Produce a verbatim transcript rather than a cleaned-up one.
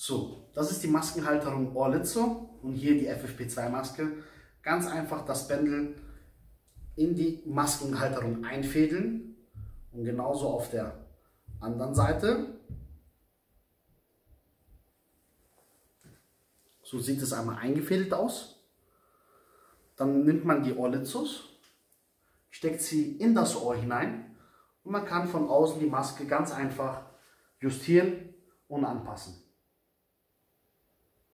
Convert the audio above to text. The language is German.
So, das ist die Maskenhalterung Ohrlitzo und hier die F F P zwei Maske. Ganz einfach das Bändel in die Maskenhalterung einfädeln und genauso auf der anderen Seite. So sieht es einmal eingefädelt aus. Dann nimmt man die Ohrlitzos, steckt sie in das Ohr hinein und man kann von außen die Maske ganz einfach justieren und anpassen.